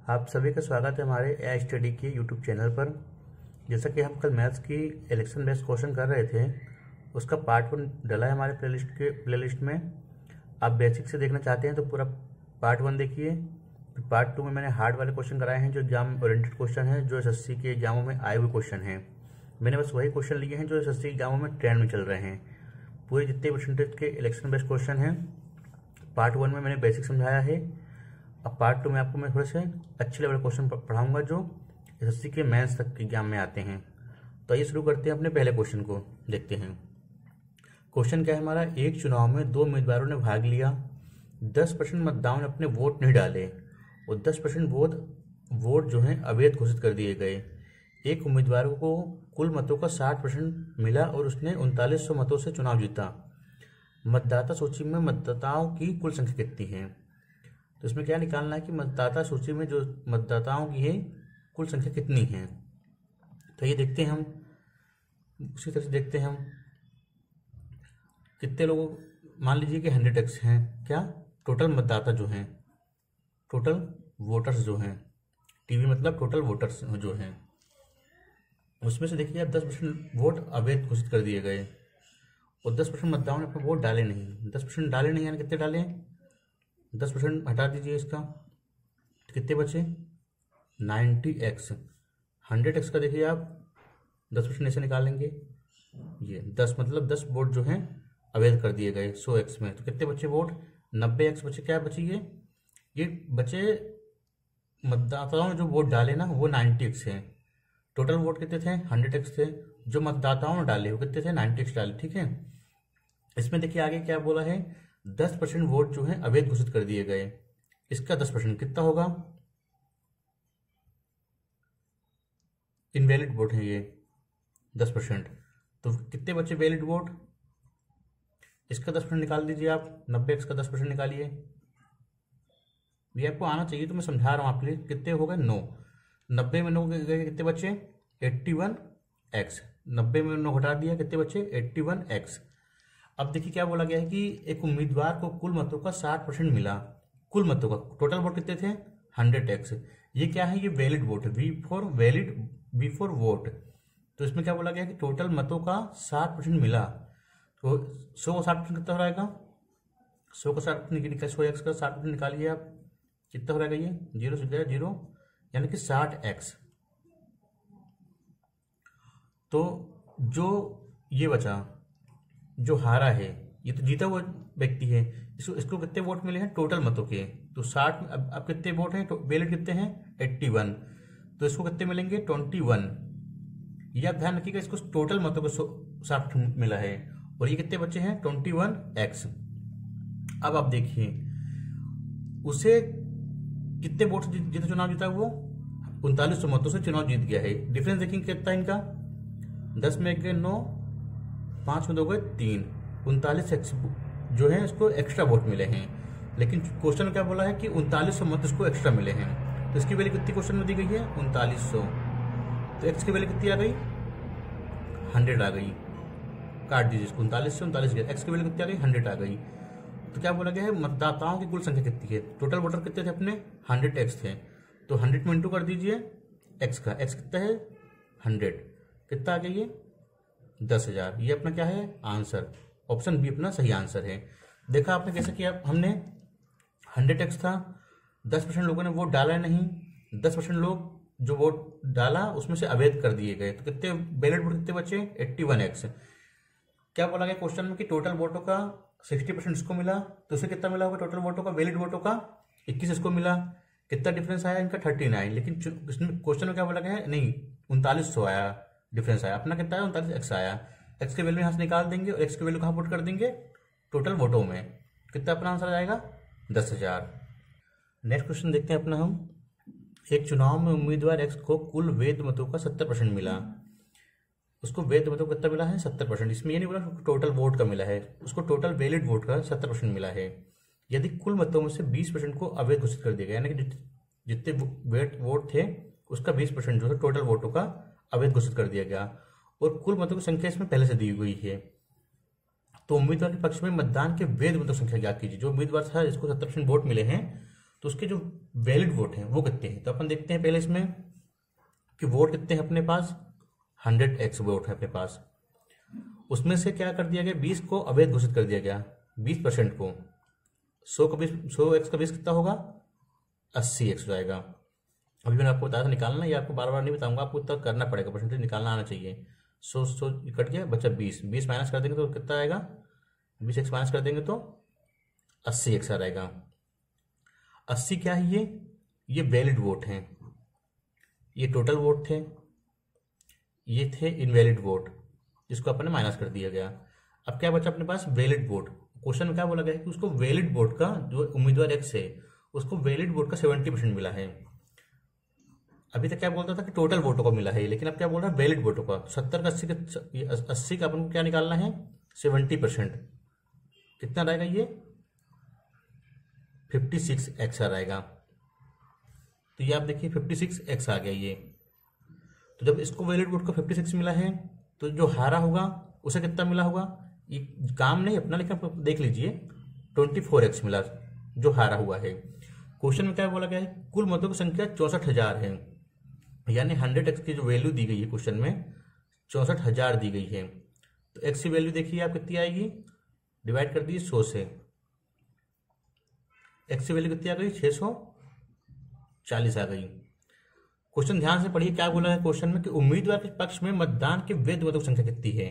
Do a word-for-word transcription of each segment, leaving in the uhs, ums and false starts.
आप सभी का स्वागत है हमारे ए स्टडी के यूट्यूब चैनल पर। जैसा कि हम कल मैथ्स की इलेक्शन बेस्ड क्वेश्चन कर रहे थे, उसका पार्ट वन डला है हमारे प्लेलिस्ट के प्लेलिस्ट में। आप बेसिक से देखना चाहते हैं तो पूरा पार्ट वन देखिए। पार्ट टू में मैंने हार्ड वाले क्वेश्चन कराए हैं, जो एग्जाम ओरिएंटेड क्वेश्चन है, जो एसएससी के एग्जामों में आए हुए क्वेश्चन हैं। मैंने बस वही क्वेश्चन लिए हैं जो एसएससी एग्जामों में ट्रेंड में चल रहे हैं। पूरे जितने परसेंटेज के इलेक्शन बेस्ड क्वेश्चन हैं, पार्ट वन में मैंने बेसिक समझाया है। अब पार्ट टू में आपको मैं थोड़े से अच्छे लेवल क्वेश्चन पढ़ाऊंगा जो एसएससी के मेंस तक के एग्जाम में आते हैं। तो आइए शुरू करते हैं अपने पहले क्वेश्चन को, देखते हैं। क्वेश्चन क्या है हमारा, एक चुनाव में दो उम्मीदवारों ने भाग लिया, दस परसेंट मतदाताओं ने अपने वोट नहीं डाले और दस परसेंट वोट वोट जो है अवैध घोषित कर दिए गए। एक उम्मीदवार को कुल मतों का साठ परसेंट मिला और उसने उनतालीस सौ मतों से चुनाव जीता। मतदाता सूची में मतदाताओं की कुल संख्या कितनी है? तो इसमें क्या निकालना है कि मतदाता सूची में जो मतदाताओं की है कुल संख्या कितनी है। तो ये देखते हैं हम, उसी तरह से देखते हैं हम कितने लोगों, मान लीजिए कि हंड्रेड एक्स हैं, क्या टोटल मतदाता जो हैं, टोटल वोटर्स जो हैं, टीवी मतलब टोटल वोटर्स जो हैं, उसमें से देखिए आप दस परसेंट वोट अवैध घोषित कर दिए गए और दस परसेंट मतदाताओं ने अपना वोट डाले नहीं। दस परसेंट डाले नहीं यानी कितने डाले हैं? दस परसेंट हटा दीजिए इसका, कितने बचे? Ninety x. हंड्रेड एक्स का देखिए आप दस परसेंट ऐसे निकालेंगे, ये दस मतलब दस वोट जो हैं अवैध कर दिए गए सौ एक्स में। तो कितने बचे वोट? नब्बे एक्स बचे। क्या बची ये ये बचे मतदाताओं ने जो वोट डाले ना, वो नाइन्टी एक्स है। टोटल वोट कितने थे? हंड्रेड एक्स थे। जो मतदाताओं ने डाले वो कितने थे? नाइन्टी एक्स डाले। ठीक है, इसमें देखिए आगे क्या बोला है, दस परसेंट वोट जो है अवैध घोषित कर दिए गए। इसका दस परसेंट कितना होगा? इनवैलिड वोट है ये दस परसेंट। तो कितने बचे वैलिड वोट? इसका दस परसेंट निकाल दीजिए आप, नब्बे एक्स का दस परसेंट निकालिए। ये आपको आना चाहिए तो मैं समझा रहा हूँ आपके लिए। कितने हो गए? नौ। नब्बे में नौ गए, कितने बचे? Eighty one x. नब्बे में नौ हटा दिया, कितने बचे? Eighty one x. अब देखिए क्या बोला गया है कि एक उम्मीदवार को कुल मतों का साठ परसेंट मिला। कुल मतों का टोटल वोट कितने थे? Hundred x. ये क्या है? ये वैलिड वोट है, V for valid, V for vote. तो इसमें क्या बोला गया है कि टोटल मतों का साठ परसेंट मिला। तो सौ का साठ परसेंट कितना हो जाएगा? सौ का साठ परसेंट, सौ एक्स का साठ परसेंट निकालिए आप, कितना हो जाएगा? ये जीरो से गया जीरो, यानी कि साठ एक्स। तो जो ये बचा, जो हारा है, ये तो जीता हुआ व्यक्ति है, इसको इसको कितने वोट मिले हैं टोटल मतों के? तो साठ, अब अब कितने वोट हैं? वैलिड कितने हैं? Eighty one. तो इसको कितने मिलेंगे? Twenty one. ये आप ध्यान रखिएगा, इसको टोटल मतों को साठ मिला है और ये कितने बचे हैं? Twenty one x. अब आप देखिए उसे कितने वोट से जीता, चुनाव जीता वो उनतालीस सौ मतों से चुनाव जीत गया है। डिफरेंस देखेंगे कितना इनका, दस में एक गए नौ, पांच में दो गए तीन, उनतालीस एक्स जो है इसको एक्स्ट्रा वोट मिले हैं। लेकिन क्वेश्चन में क्या बोला है कि उनतालीस सौ मत इसको एक्स्ट्रा मिले हैं। तो इसकी वैल्यू कितनी क्वेश्चन में दी गई है? उनतालीस सौ। तो एक्स की वैल्यू कितनी आ गई? हंड्रेड आ गई। काट दीजिए इसको, उनतालीस से उनतालीस गया, एक्स की वैल्यू कितनी आ गई? हंड्रेड आ गई। तो क्या बोला गया है, मतदाताओं की कुल संख्या कितनी है? टोटल वोटर कितने थे अपने? हंड्रेड एक्स थे। तो हंड्रेड में इंटू कर दीजिए एक्स का, एक्स कितना है? हंड्रेड। कितना आ गया ये? दस हजार। ये अपना क्या है? आंसर। ऑप्शन बी अपना सही आंसर है। देखा आपने कैसे किया? हमने हंड्रेड एक्स था, दस परसेंट लोगों ने वोट डाला नहीं, दस परसेंट लोग जो वोट डाला उसमें से अवैध कर दिए गए। तो कितने वैलिड वोट कितने बचे? Eighty one x. क्या बोला गया क्वेश्चन में कि टोटल वोटों का सिक्सटी परसेंट इसको मिला, तो उसे कितना मिला होगा टोटल वोटों का? वैलिड वोटों का इक्कीस इसको मिला। कितना डिफरेंस आया इनका? Thirty nine. लेकिन इसमें क्वेश्चन में क्या बोला गया है? नहीं, उनतालीस सौ आया डिफरेंस आया। अपना कितना है? उनतालीस एक्स आया। एक्स की वैल्यू यहाँ से निकाल देंगे और एक्स की वैल्यू कहाँ पुट कर देंगे? टोटल वोटों में। कितना अपना आंसर आ जाएगा? दस हजार। नेक्स्ट क्वेश्चन देखते हैं अपना हम। एक चुनाव में उम्मीदवार एक्स को कुल वैध मतों का सत्तर परसेंट मिला। उसको वैध मतों का कितना मिला है? सत्तर परसेंट। इसमें ये नहीं बोला टोटल वोट का मिला है, उसको टोटल वैलिड वोट का सत्तर परसेंट मिला है। यदि कुल मतों में से बीस परसेंट को अवैध घोषित कर दिया गया, यानी कि जितने वैध वोट थे उसका बीस परसेंट जो है टोटल वोटों का अवैध घोषित कर दिया गया और कुल मतों की संख्या इसमें पहले से दी हुई है। तो उम्मीदवार के पक्ष में मतदान के वैध मतों की संख्या ज्ञात कीजिए। जो उम्मीदवार था जिसको सत्तर परसेंट वोट मिले हैं, तो तो उसके जो वैलिड वोट हैं वो कितने हैं। तो अपन देखते हैं पहले इसमें कि वोट कितने हैं अपने पास, हंड्रेड एक्स वोट है अपने पास। उसमें से क्या कर दिया गया, बीस को अवैध घोषित कर दिया गया, बीस परसेंट को। सौ का बीस, सौ एक्स का बीस कितना होगा, अस्सी एक्स हो जाएगा। अभी मैंने आपको बताया था निकालना, ये आपको बार बार नहीं बताऊंगा, आपको इतना करना पड़ेगा, परसेंटेज निकालना आना चाहिए। सौ सौ कट गया, बचा बीस, बीस माइनस कर देंगे तो कितना आएगा, बीस एक्स माइनस कर देंगे तो अस्सी एक्स आ जाएगा। अस्सी क्या है, ये ये वैलिड वोट हैं, ये टोटल वोट थे, ये थे इनवैलिड वोट जिसको अपन ने माइनस कर दिया गया। अब क्या बचा अपने पास, वैलिड वोट। क्वेश्चन में क्या बोला गया है कि उसको वैलिड वोट का, जो उम्मीदवार एक्स है उसको वैलिड वोट का सेवेंटी परसेंट मिला है। अभी तक क्या बोलता था कि टोटल वोटों का मिला है, लेकिन अब क्या बोल रहा है, वैलिड वोटों का। सत्तर का अस्सी का अस्सी का अपन को क्या निकालना है, सेवेंटी परसेंट। कितना रहेगा ये, फिफ्टी सिक्स एक्स आ रहेगा। तो ये आप देखिए फिफ्टी सिक्स एक्स आ गया ये। तो जब इसको वैलिड वोट का फिफ्टी सिक्स मिला है तो जो हारा होगा उसे कितना मिला होगा, ये काम नहीं अपना, लेकिन आप देख लीजिए ट्वेंटी फोर एक्स मिला जो हारा हुआ है। क्वेश्चन में क्या बोला गया है, कुल मतों की संख्या चौसठ हजार है, यानी हंड्रेड एक्स की जो वैल्यू दी गई है क्वेश्चन में चौसठ हजार दी गई है। तो एक्स की वैल्यू देखिए आप कितनी आएगी, डिवाइड कर दीजिए सौ से, एक्स की वैल्यू कितनी आ गई, छह सौ चालीस आ गई। क्वेश्चन ध्यान से पढ़िए क्या बोला है क्वेश्चन में कि उम्मीदवार के पक्ष में मतदान के वैध मतों की संख्या कितनी है।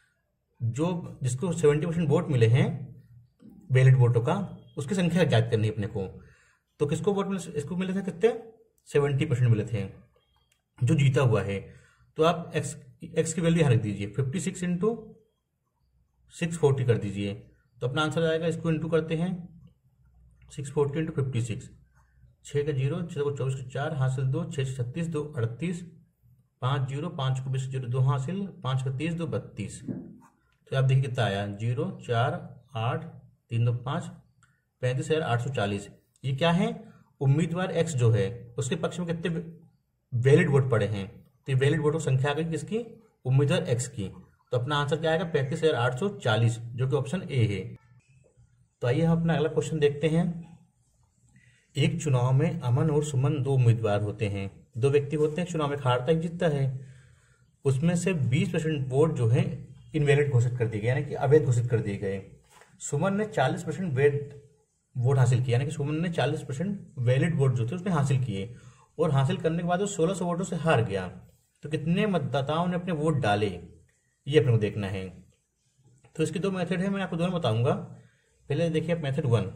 जो जिसको सेवेंटी परसेंट वोट मिले हैं वैलिड वोटों का, उसकी संख्या ज्ञात करनी है अपने को। तो किसको वोट मिले, इसको मिले थे कितने, सेवेंटी परसेंट मिले थे जो जीता हुआ है। तो आप एक्स एक्स की वैल्यू यहाँ रख दीजिए, fifty six into six forty कर दीजिए, तो अपना आंसर आएगा। इसको इंटू करते हैं, six forty into fifty six, छः का जीरो, छः को चौबीस को चार हासिल दो, छः से छत्तीस, दो अड़तीस, पाँच जीरो, पाँच को बीस जीरो, दो हासिल, पाँच का तीस, दो बत्तीस। तो आप देखिए कितना आया, जीरो चार आठ तीन दो पाँच, पैंतीस हजार आठ सौ चालीस। ये क्या है, उम्मीदवार एक्स जो है उसके पक्ष में कितने वैलिड वोट पड़े हैं। तो ये वैलिड वोटों की संख्या आ गई किसकी, उम्मीदवार एक्स की। तो अपना आंसर क्या आएगा, पैंतीस हजार आठ सौ चालीस, जो कि ऑप्शन ए है। तो आइए हम अपना अगला क्वेश्चन देखते हैं। एक चुनाव में अमन और सुमन दो उम्मीदवार होते हैं, दो व्यक्ति होते हैं, चुनाव में हारता एक जीतता है। उसमें से बीस परसेंट वोट जो है इनवैलिड घोषित कर दिए गए, यानी कि अवैध घोषित कर दिए गए। सुमन ने चालीस परसेंट वैध वोट हासिल किया, यानी कि सुमन ने चालीस परसेंट वैलिड वोट जो थे उसने हासिल किए, और हासिल करने के बाद वो सोलह सौ वोटों से हार गया। तो कितने मतदाताओं ने अपने वोट डाले, ये अपने को देखना है। तो इसके दो मेथड है, मैं आपको दोनों बताऊंगा। पहले देखिए आप मेथड वन,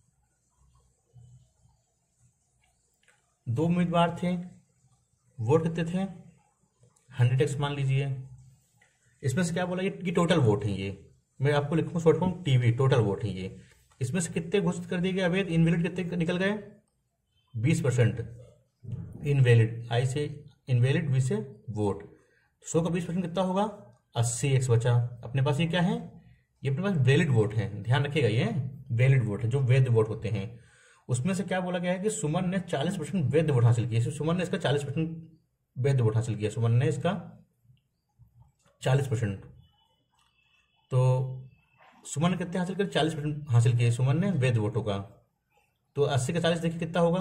दो उम्मीदवार थे, वोट कितने थे, हंड्रेड एक्स मान लीजिए। इसमें से क्या बोला, ये टोटल वोट है, ये मैं आपको लिखूंगा short form TV, total vote है ये। इसमें से कितने घोषित कर दिए गए अवैध, इनवैलिड कितने निकल गए, बीस परसेंट इनवैलिड, आई से इनवैलिड, बी से वोट। सौ का बीस परसेंट कितना होगा, अस्सी एक्स बचा। अपने पास ये क्या है, ये अपने पास वैलिड वोट है, ध्यान रखिएगा ये वैलिड वोट है, जो वैध वोट होते हैं। उसमें से क्या बोला गया है कि सुमन ने चालीस परसेंट वैध वोट हासिल किया, सुमन ने इसका चालीस परसेंट वैध वोट हासिल किया, सुमन ने इसका चालीस परसेंट। तो सुमन ने कितने हासिल किए, चालीस परसेंट हासिल किए सुमन ने वैध वोटों का। तो अस्सी का चालीस देखिए कितना होगा,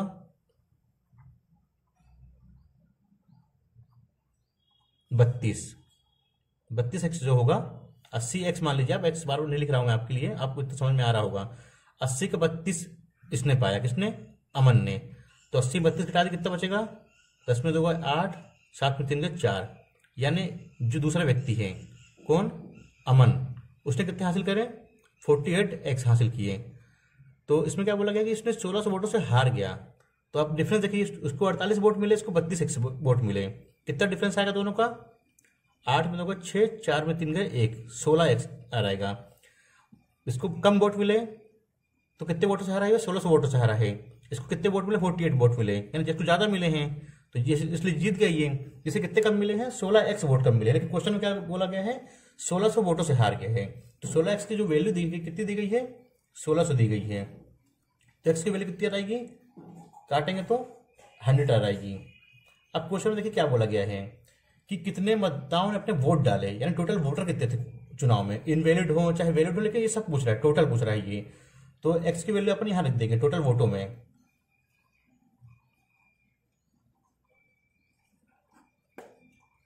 बत्तीस, बत्तीस एक्स जो होगा, अस्सी एक्स मान लीजिए आप, एक्स बार बार नहीं लिख रहा हूँ मैं आपके लिए, आपको इतना समझ में आ रहा होगा। अस्सी का बत्तीस इसने पाया, किसने, अमन ने। तो अस्सी बत्तीस घटा दिए कितना बचेगा, दस में दो आठ, सात में तीन का चार, यानी जो दूसरा व्यक्ति है कौन, अमन, उसने कितने हासिल करे, फोर्टी एट एक्स हासिल किए। तो इसमें क्या बोला गया कि इसने सोलह सौ वोटों से हार गया। तो आप डिफरेंस देखिए, उसको अड़तालीस वोट मिले, इसको बत्तीस एक्स वोट मिले, कितना डिफरेंस आएगा दोनों का, आठ में दो का छः, चार में तीन का एक, सोलह एक्स आ रहेगा। इसको कम वोट मिले तो कितने वोटों से हारा है, सोलह सौ वोटों से हारा है। इसको कितने वोट मिले, फोर्टी एट वोट मिले, यानी जिसको ज्यादा मिले हैं तो ये इसलिए जीत गई ये। जिसे कितने कम मिले हैं, सोलह एक्स वोट कम मिले, लेकिन क्वेश्चन में क्या बोला गया है, सोलह सौ वोटों से हार गए हैं। तो सोलह एक्स की जो वैल्यू दी गई, कितनी दी गई है, सोलह सौ दी गई है। तो एक्स की वैल्यू कितनी आ जाएगी, काटेंगे तो हंड्रेड आ जाएगी। अब क्वेश्चन में देखिए क्या बोला गया है कि कितने मतदाताओं ने अपने वोट डाले, यानी टोटल वोटर कितने थे चुनाव में, इनवैलिड हो चाहे वैलिड हो, लेकिन ये सब पूछ रहा है, टोटल पूछ रहा है ये। तो एक्स की वैल्यू अपन यहाँ लिख देंगे टोटल वोटों में,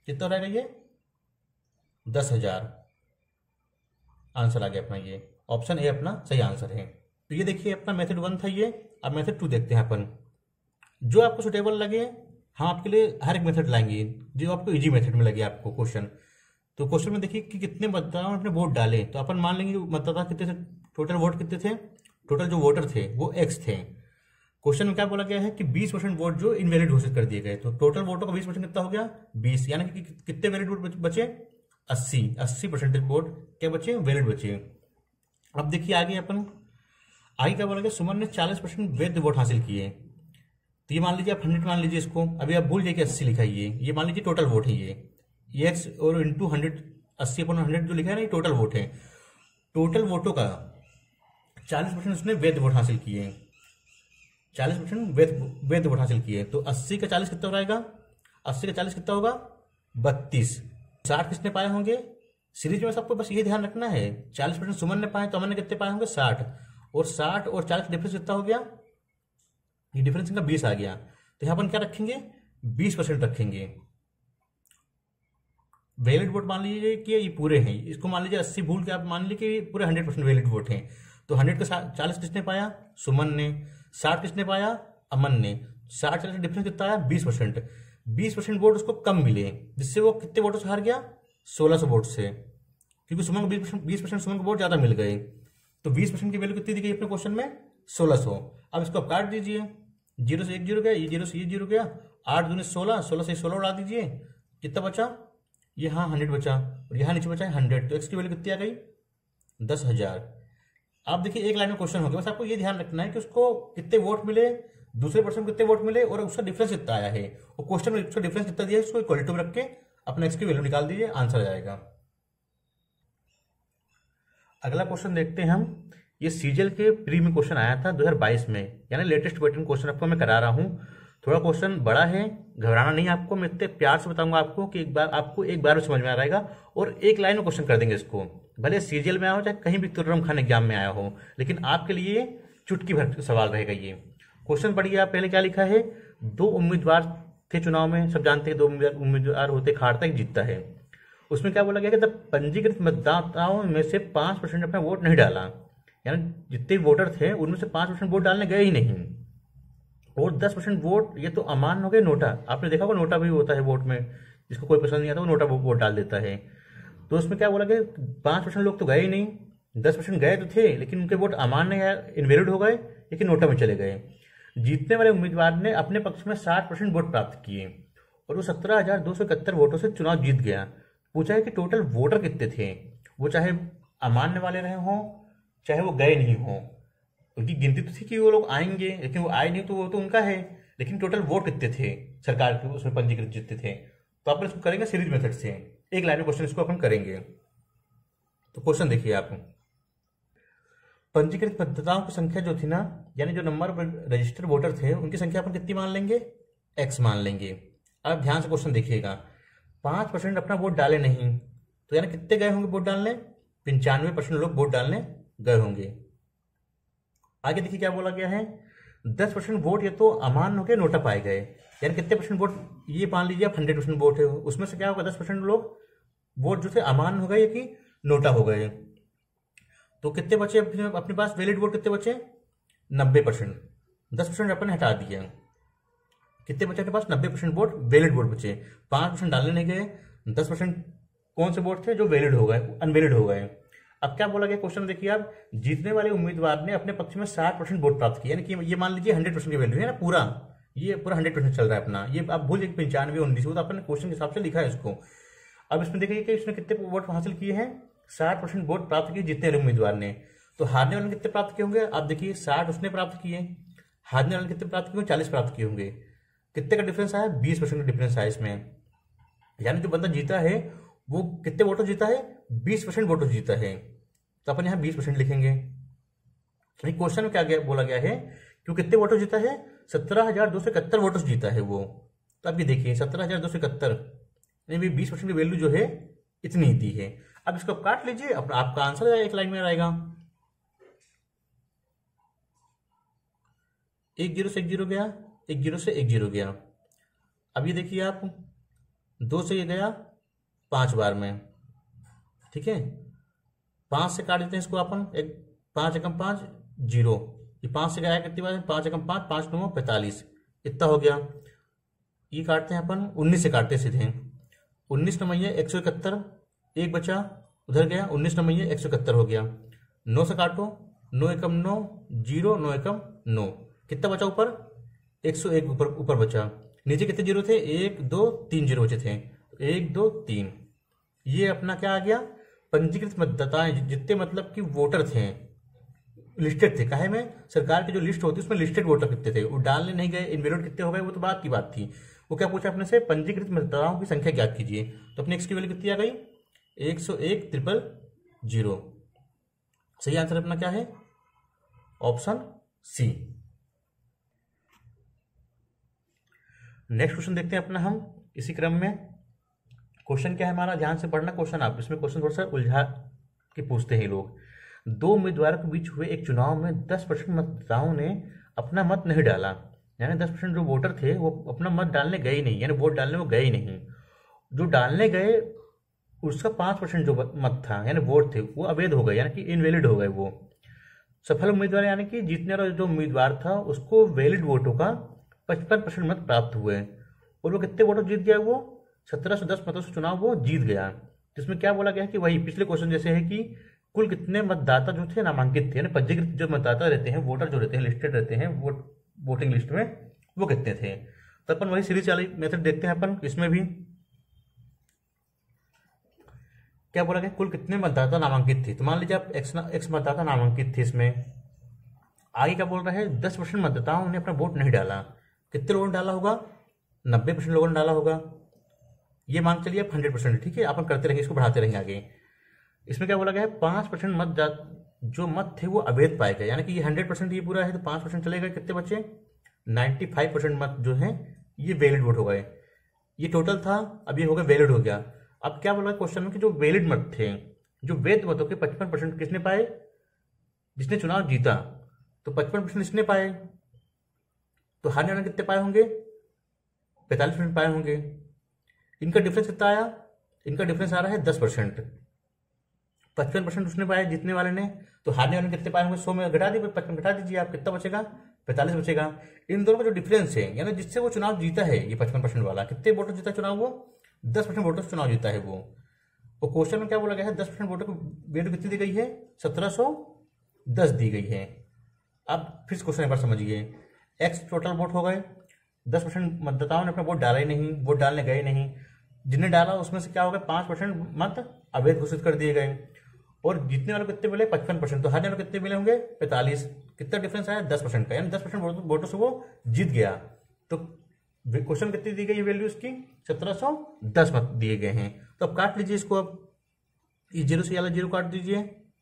कितना रहेगा ये, दस हजार। आंसर आ गया अपना, ये ऑप्शन ए अपना सही आंसर है। तो ये देखिए अपना मेथड वन था ये। अब मेथड टू देखते हैं अपन, जो आपको सुटेबल लगे हम आपके लिए हर एक मेथड लाएंगे जो आपको इजी मेथड में लगे आपको क्वेश्चन। तो क्वेश्चन में देखिए कि कितने मतदाताओं ने अपने वोट डाले, तो अपन मान लेंगे मतदाता कितने थे, टोटल वोट कितने थे, टोटल जो वोटर थे वो एक्स थे। क्वेश्चन में क्या बोला गया है कि बीस परसेंट वोट जो इनवैलिड घोषित कर दिए गए, तो टोटल वोटों का बीस परसेंट कितना हो गया, बीस, यानी कि कितने वैलिड वोट बचे, अस्सी, अस्सी परसेंटेज वोट क्या बचे, वैलिड बचे। अब देखिए आगे अपन, आगे क्या बोला गया, सुमन ने चालीस परसेंट वैध वोट हासिल किए। तो ये मान लीजिए आप हंड्रेड मान लीजिए इसको, अभी आप भूल जाइए कि अस्सी लिखा है, ये ये मान लीजिए टोटल वोट है, ये ये एक्स और इंटू हंड्रेड, अस्सी अपन हंड्रेड जो लिखा है ना, ये टोटल वोट है। टोटल वोटों का चालीस परसेंट उसने वैध वोट हासिल किए, चालीस परसेंट वैध वैध वोट हासिल किए। तो अस्सी का चालीस कितना हो जाएगा, अस्सी का चालीस कितना होगा, बत्तीस। साठ किसने पाए होंगे, सीरीज में सबको बस ये ध्यान रखना है, चालीस परसेंट सुमन ने पाए तो अमन ने कितने पाए होंगे, साठ, और साठ और चालीस डिफरेंस कितना हो गया, ये डिफरेंस इनका बीस आ गया। तो यहाँ अपन क्या रखेंगे, बीस परसेंट रखेंगे। वैलिड वोट मान लीजिए कि ये पूरे हैं, इसको मान लीजिए अस्सी भूल के आप मान लीजिए कि पूरे हंड्रेड परसेंट वैलिड वोट हैं। तो हंड्रेड का चालीस किसने पाया, सुमन ने, साठ किसने पाया, अमन ने, साठ चालीस डिफरेंस कितना आया, बीस परसेंट। बीस परसेंट वोट उसको कम मिले, जिससे वो कितने वोटों से हार गया, सोलह सौ वोट से, क्योंकि सुमन को बीस परसेंट बीस परसेंट सुमन को वोट ज्यादा मिल गए। तो बीस परसेंट की वैल्यू कितनी दी गई अपने क्वेश्चन में, सोलह सौ। अब इसको आप काट दीजिए, जीरो से एक जीरो गया, ये जीरो से ये जीरो गया, आठ दूनी सोलह, सोलह से सोलह उड़ा दीजिए, कितना बचा, ये हाँ हंड्रेड बचा, और यहाँ नीचे बचा है हंड्रेड। तो एक्स की वैल्यू कितनी आ गई, दस हजार। आप देखिए एक लाइन में क्वेश्चन हो गया, बस आपको ये ध्यान रखना है कि उसको कितने वोट मिले, दूसरे पर्सन को कितने वोट मिले, और उसका डिफरेंस कितना आया है, और क्वेश्चन में उसका डिफरेंस कितना दिया है, उसको इक्वल टू में रख के अपना एक्स की वैल्यू निकाल दीजिए, आंसर आ जाएगा। अगला क्वेश्चन देखते हैं हम, ये सीजीएल के प्री में क्वेश्चन आया था दो हज़ार बाईस में, यानी लेटेस्ट पैटर्न क्वेश्चन आपको मैं करा रहा हूँ। थोड़ा क्वेश्चन बड़ा है, घबराना नहीं आपको, मैं इतने प्यार से बताऊंगा आपको कि एक बार आपको एक बार में समझ में आ जाएगा, और एक लाइन में क्वेश्चन कर देंगे इसको, भले सीजीएल में आया हो चाहे कहीं भी तुर्रम खान एग्जाम में आया हो, लेकिन आपके लिए चुटकी भर सवाल रहेगा ये क्वेश्चन। पढ़िए आप, पहले क्या लिखा है, दो उम्मीदवार थे चुनाव में, सब जानते हैं दो उम्मीदवार होते, हारता एक जीतता है। उसमें क्या बोला गया कि जब पंजीकृत मतदाताओं में से पांच परसेंट अपना वोट नहीं डाला, यानी जितने वोटर थे उनमें से पांच परसेंट वोट डालने गए ही नहीं, और दस परसेंट वोट ये तो अमान्य हो गए, नोटा, आपने देखा होगा नोटा भी होता है वोट में, जिसको कोई पसंद नहीं आता वो नोटा वोट डाल देता है। तो उसमें क्या बोला गया, पांच परसेंट लोग तो गए ही नहीं, दस परसेंट गए तो थे लेकिन उनके वोट अमान्य या इनवैलिड हो गए, लेकिन नोटा में चले गए। जीतने वाले उम्मीदवार ने अपने पक्ष में साठ परसेंट वोट प्राप्त किए, और वो सत्रह हजार दो सौ इकहत्तर वोटों से चुनाव जीत गया। पूछा है कि टोटल वोटर कितने थे, वो चाहे अमान्य वाले रहे हों चाहे वो गए नहीं हों, उनकी गिनती तो थी कि वो लोग आएंगे, लेकिन वो आए नहीं तो वो तो उनका है, लेकिन टोटल वोट कितने थे सरकार के उसमें पंजीकृत जितने थे। तो अपन इसको करेंगे सीरीज मेथड से, एक लाइन में क्वेश्चन इसको अपन करेंगे। तो क्वेश्चन देखिए आप, पंजीकृत मतदाताओं की संख्या जो थी ना, यानी जो नंबर रजिस्टर्ड वोटर थे उनकी संख्या अपन कितनी मान लेंगे, एक्स मान लेंगे। अब ध्यान से क्वेश्चन देखिएगा, पांच परसेंट अपना वोट डाले नहीं, तो यानी कितने गए होंगे वोट डालने, पंचानवे परसेंट लोग वोट डालने गए होंगे। आगे देखिए क्या बोला गया है, दस परसेंट वोट ये तो अमान्य हो गए, नोटा पाए गए, यानी कितने परसेंट वोट, ये मान लीजिए आप हंड्रेड परसेंट वोट है, उसमें से क्या होगा, दस परसेंट लोग वोट जो थे अमान्य हो गए या कि नोटा हो गए। तो कितने बचे अपने पास वैलिड वोट, कितने बचे, नब्बे परसेंट, दस परसेंट अपन हटा दिया, कितने बचे अपने पास, नब्बे परसेंट वोट वैलिड वोट बचे। पांच परसेंट डालने नहीं गए, दस परसेंट कौन से वोट थे जो वैलिड हो गए, अनवैलिड हो गए। अब क्या बोला गया क्वेश्चन देखिए आप, जीतने वाले उम्मीदवार ने अपने पक्ष में साठ परसेंट वोट प्राप्त किया, यानी कि ये मान लीजिए हंड्रेड परसेंट की वैल्यू है ना, पूरा ये पूरा हंड्रेड परसेंट चल रहा है अपना, ये आप भूल जाइए पंचानवे उन्नीस, वो तो अपने क्वेश्चन के हिसाब से लिखा है इसको। अब इसमें देखिए कि इसने कितने वोट हासिल किए हैं, साठ परसेंट वोट प्राप्त किए जीतने वाले उम्मीदवार ने। तो हारने वाले कितने प्राप्त किए होंगे, आप देखिए साठ उसने प्राप्त किए, हारने वाले कितने प्राप्त किए, चालीस प्राप्त किए होंगे। कितने का डिफरेंस आया, बीस परसेंट का डिफरेंस आया इसमें, यानी जो बंदा जीता है वो कितने वोटों जीता है, बीस परसेंट वोटों जीता है। तो अपन यहाँ बीस परसेंट लिखेंगे। क्वेश्चन में क्या गया, बोला गया है कि कितने वोटों जीता है, सत्रह हजार दो सौ इकहत्तर वोटों जीता है वो। तो अब ये देखिए सत्रह हजार दो सौ इकहत्तर, यानी बीस परसेंट की वैल्यू जो है इतनी दी है। अब इसको काट लीजिए, अब आपका आंसर एक लाइन में आएगा, एक जीरो से एक जीरो गया, एक जीरो से एक जीरो गया। अब ये देखिए आप, दो से ये गया पांच बार में, ठीक है। पांच से काट देते हैं इसको अपन, एक पांच एकम पांच जीरो, ये पांच से गया कितनी बार, पांच एकम पांच, पांच नौ पैंतालीस, इतना हो गया। ये काटते हैं अपन, उन्नीस से काटते सीधे, उन्नीस नमैया एक सौ इकहत्तर, एक बचा उधर गया, उन्नीस नमैया एक सौ इकहत्तर हो गया। नौ से काटो, नौ एकम नौ जीरो, नौ एकम नौ, कितना बचा ऊपर, एक सौ एक ऊपर ऊपर बचा। नीचे कितने जीरो थे, एक दो तीन जीरो बचे थे, एक दो तीन। ये अपना क्या आ गया, पंजीकृत मतदाताएं जितने मतलब कि वोटर थे, लिस्टेड थे, काहे में सरकार की जो लिस्ट होती है उसमें लिस्टेड वोटर कितने थे, वो डालने नहीं गए, इनवैलिड कितने हो गए वो तो बात की बात थी। वो क्या पूछा अपने से, पंजीकृत मतदाताओं की संख्या ज्ञात कीजिए। तो अपने एक्स की वैल्यू कितनी आ गई, एक सौ एक ट्रिपल जीरो। सही आंसर अपना क्या है, ऑप्शन सी। नेक्स्ट क्वेश्चन देखते हैं अपना हम इसी क्रम में। क्वेश्चन क्या है हमारा, ध्यान से पढ़ना क्वेश्चन आप, इसमें क्वेश्चन थोड़ा सा उलझा के पूछते हैं लोग। दो उम्मीदवारों के बीच हुए एक चुनाव में दस परसेंट मतदाताओं ने अपना मत नहीं डाला, यानी दस परसेंट जो वोटर थे वो अपना मत डालने गए नहीं, यानी वोट डालने वो गए नहीं। जो डालने गए उसका पाँच परसेंट जो मत था यानी वोट थे वो अवैध हो गए, यानी कि इनवैलिड हो गए। वो सफल उम्मीदवार यानी कि जीतने वाला जो उम्मीदवार था उसको वैलिड वोटों का पचपन परसेंट मत प्राप्त हुए, और वो कितने वोटों जीत गया, वो सत्रह सौ दस मतों से चुनाव वो जीत गया। जिसमें क्या बोला गया है कि वही पिछले क्वेश्चन जैसे है कि कुल कितने मतदाता जो थे नामांकित थे, यानी पंजीकृत जो मतदाता रहते हैं, वोटर जो रहते हैं, लिस्टेड रहते हैं वोट वोटिंग लिस्ट में, वो कितने थे। तो अपन वही सीरीज वाली मेथड देखते हैं अपन। इसमें भी क्या बोला गया, कुल कितने मतदाता नामांकित थे। तो मान लीजिए आप एक्स एक्स मतदाता नामांकित थे, इसमें आगे क्या बोल रहा है, दस परसेंट मतदाताओं ने अपना वोट नहीं डाला। कितने लोगों ने डाला होगा, नब्बे परसेंट लोगों ने डाला होगा। ये मान चलिए आप हंड्रेड परसेंट, ठीक है, अपन करते रहेंगे, इसको बढ़ाते रहेंगे आगे। इसमें क्या बोला गया है, पांच परसेंट मत जो मत थे वो अवैध पाए गए, यानी कि ये हंड्रेड परसेंट ये पूरा है तो पांच परसेंट चले गए, कितने बचे, नाइन्टी फाइव परसेंट मत जो है ये वैलिड वोट हो गए। ये टोटल था, अब ये हो गया वैलिड हो गया। अब क्या बोला क्वेश्चन में कि जो वैलिड मत थे, जो वैध मतों के पचपन परसेंट किसने पाए, जिसने चुनाव जीता, तो पचपन परसेंट इसने पाए, तो हारने वाले कितने पाए होंगे, पैंतालीस परसेंट पाए होंगे। इनका डिफरेंस कितना आया, इनका डिफरेंस आ रहा है दस परसेंट। पचपन परसेंट उसने पाया जीतने वाले ने, तो हारने वाले कितने पाए होंगे, सौ में घटा दीजिए, पचपन घटा दीजिए आप, कितना बचेगा, पैंतालीस बचेगा। इन दोनों का जो डिफरेंस है, यानी जिससे वो चुनाव जीता है, ये पचपन परसेंट वाला, कितने वोटर जीता चुनाव, वो दस परसेंट वोटर चुनाव जीता है वो। और क्वेश्चन में क्या बोला गया है, दस परसेंट वोटर को वैल्यू कितनी दी गई है, सत्रह सौ दस दी गई है। अब फिर क्वेश्चन एक बार समझिए, एक्स टोटल वोट हो गए, दस परसेंट मतदाताओं ने अपना वोट डाला ही नहीं, वोट डालने गए नहीं। जिन्हें डाला उसमें से क्या हो गया, पांच परसेंट मत अवैध घोषित कर दिए गए, और जीतने वाले कितने मिले, पचपन परसेंट, तो हारने वाले कितने मिले होंगे, पैंतालीस। कितना डिफरेंस आया, दस परसेंट का, यानी दस परसेंट वोटों से वो जीत गया। तो क्वेश्चन कितनी दी गई वैल्यू इसकी, सत्रह सौ दस मत दिए गए हैं। तो अब काट लीजिए इसको, अब ये जीरो से वाला जीरो काट दीजिए,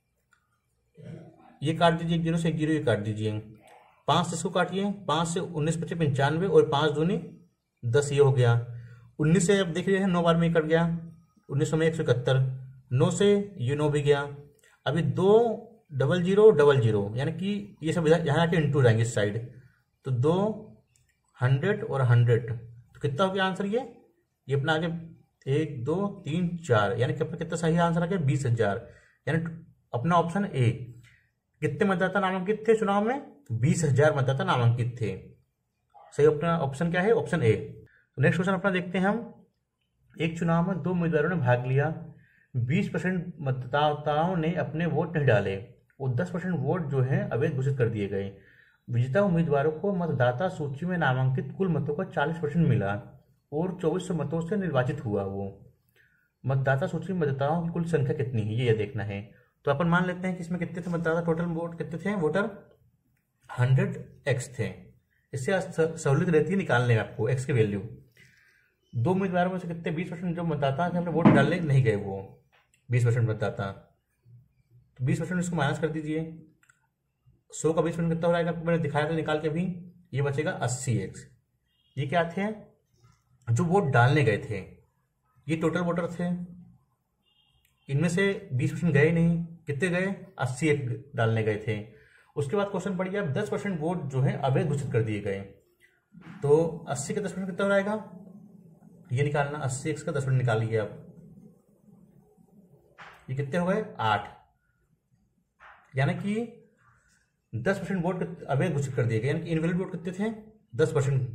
ये काट दीजिए, एक जीरो से एक जीरो ये काट दीजिए, पांच से इसको काटिए, पांच से उन्नीस पचे पंचानवे, और पांच दूनी दस, ये हो गया। उन्नीस से अब देख रहे हैं नौ बार में कट गया, उन्नीस सौ में एक सौ इकहत्तर, नौ से ये नौ भी गया। अभी दो डबल जीरो डबल जीरो, यानी कि ये सब यहाँ आके इंटू जाएंगे इस साइड, तो दो हंड्रेड और हंड्रेड, तो कितना हो गया आंसर, ये ये अपना आगे एक दो तीन चार, यानी कि अपना कितना सही आंसर आ गया, बीस हजार। यानी अपना ऑप्शन ए, कितने मतदाता नामांकित थे चुनाव में, बीस हजार मतदाता नामांकित थे। सही अपना ऑप्शन क्या है, ऑप्शन ए। तो नेक्स्ट क्वेश्चन अपना देखते हैं हम। एक चुनाव में दो उम्मीदवारों ने भाग लिया, बीस परसेंट मतदाताओं ने अपने वोट नहीं डाले और दस परसेंट वोट जो है अवैध घोषित कर दिए गए। विजेता उम्मीदवारों को मतदाता सूची में नामांकित कुल मतों का चालीस परसेंट मिला और चौबीस सौ मतों से निर्वाचित हुआ। वो मतदाता सूची में मतदाताओं की कुल संख्या कितनी है ये देखना है। तो अपन मान लेते हैं कि इसमें कितने थे मतदाता, टोटल वोट कितने थे, वोटर हंड्रेड एक्स थे। इससे सहूलियत रहती है निकालने में आपको एक्स की वैल्यू। दो उम्मीदवारों में से कितने, बीस परसेंट जो मतदाता थे अपने वोट डालने नहीं गए, वो बीस परसेंट मतदाता, तो बीस परसेंट इसको माइनस कर दीजिए, सौ का बीस परसेंट कितना हो जाएगा, मैंने दिखाया था निकाल के भी, ये बचेगा अस्सी एक्स। ये क्या थे, जो वोट डालने गए थे, ये टोटल वोटर थे, इनमें से बीस परसेंट गए नहीं, कितने गए, अस्सी एक डालने गए थे। उसके बाद क्वेश्चन पढ़िए, अब दस परसेंट वोट जो है अवैध घोषित कर दिए गए, तो अस्सी के दस परसेंट कितना हो जाएगा, ये निकालना, अस्सी एक्स का दस परसेंट निकालिए आप, ये कितने हो गए आठ, यानी कि दस परसेंट वोट अवैध घोषित कर दिए गए, यानी कि इनवैलिड वोट कितने थे दस परसेंट,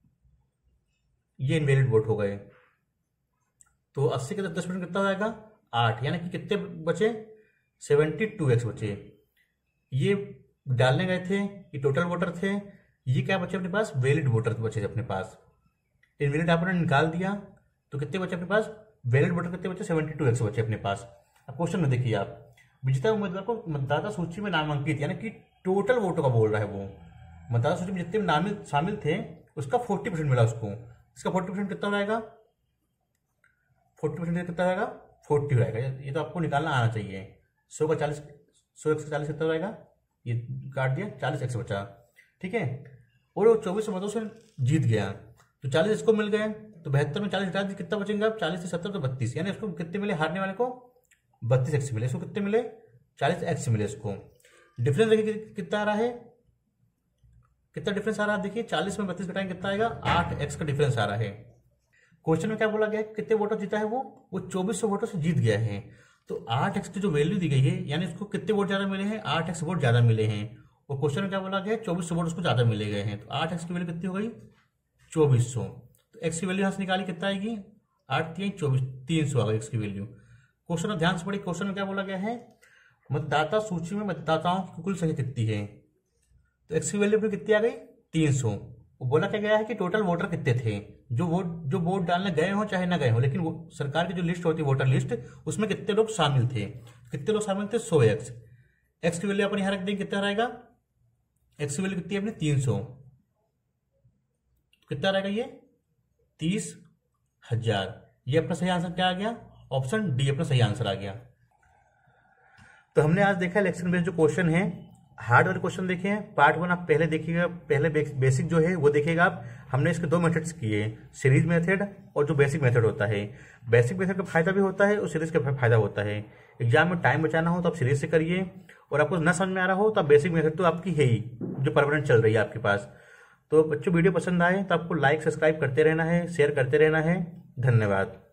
ये इनवैलिड वोट हो गए। तो अस्सी के दस परसेंट कितना हो जाएगा आठ, यानी कि कितने बचे सेवेंटी टू एक्स बचे। ये डालने गए थे, ये टोटल वोटर थे, ये क्या बचे अपने पास वैलिड वोटर बचे थे अपने पास। इनवैलिड आपने निकाल दिया तो कितने बचे अपने पास, वैलिड वोटर कितने बचे सेवेंटी टू एक्स बचे अपने पास। अब क्वेश्चन में देखिए आप, विजेता उम्मीदवार को मतदाता सूची में नामांकित, यानी कि टोटल वोटों का बोल रहा है वो, मतदाता सूची में जितने नाम शामिल थे उसका फोर्टी परसेंट मिला उसको, इसका फोर्टी परसेंट कितना हो जाएगा, फोर्टी परसेंट कितना रहेगा फोर्टी हो जाएगा। ये तो आपको निकालना आना चाहिए। सौ का चालीस, सौ एक्स का चालीस कितना हो जाएगा, ये काट दिया, चालीस एक्स बचा, ठीक है। और वो चौबीस मतों से जीत गया तो चालीस इसको मिल गए, तो बहत्तर में चालीस हटा दी, कितना बचेंगे अब चालीस से सत्तर तो बत्तीस, यानी इसको कितने मिले हारने वाले को बत्तीस एक्स मिले, इसको कितने मिले चालीस एक्स मिले। इसको डिफरेंस देखिए कितना आ रहा है, कितना डिफरेंस आ रहा है देखिए, चालीस में बत्तीस घटाएंगे कितना आएगा आठ एक्स का डिफरेंस आ रहा है। क्वेश्चन में क्या बोला गया है, कितने वोटर जीता है वो वो चौबीस सौ वोटर से जीत गया है। तो आठ एक्स की जो वैल्यू दी गई है, यानी इसको कितने वोट ज्यादा मिले हैं, आठ एक्स वोट ज्यादा मिले हैं। और क्वेश्चन में क्या बोला गया है, चौबीस सौ वोट उसको ज्यादा मिले गए हैं। तो आठ एक्स की वैल्यू कितनी हो गई चौबीस सौ। तो एक्स की वैल्यू यहाँ से निकाली कितना आएगी, आठ तीन चौबीस, तीन सौ आ गई एक्स की वैल्यू। क्वेश्चन में ध्यान से पढ़िए, क्वेश्चन में क्या बोला गया है, मतदाता सूची में मतदाताओं की कुल संख्या कितनी है। तो एक्स की वैल्यू कितनी आ गई तीन सौ। वो बोला क्या गया है कि टोटल वोटर कितने थे, जो वोट जो वोट डालने गए हो चाहे ना गए हो, लेकिन वो सरकार की जो लिस्ट होती है वोटर लिस्ट, उसमें कितने लोग शामिल थे, कितने लोग शामिल थे सौ एक्स। एक्स की वैल्यू अपन यहां रख देंगे, कितना रहेगा एक्स की वैल्यू कितनी है अपनी तीन सौ, कितना रहेगा ये तीस हजार। ये अपना सही आंसर क्या आ गया, ऑप्शन डी अपना सही आंसर आ गया। तो हमने आज देखा इलेक्शन बेस्ड जो क्वेश्चन है, हार्ड वाले क्वेश्चन देखे हैं। पार्ट वन आप पहले देखिएगा, पहले बेसिक जो है वो देखिएगा आप। हमने इसके दो मेथड्स किए, सीरीज मेथड और जो बेसिक मेथड होता है। बेसिक मेथड का फायदा भी होता है और सीरीज का फायदा होता है। एग्जाम में टाइम बचाना हो तो आप सीरीज से करिए, और आपको न समझ में आ रहा हो तो आप बेसिक मेथड तो आपकी है ही जो परमानेंट चल रही है आपके पास। तो बच्चों वीडियो पसंद आए तो आपको लाइक सब्सक्राइब करते रहना है, शेयर करते रहना है। धन्यवाद।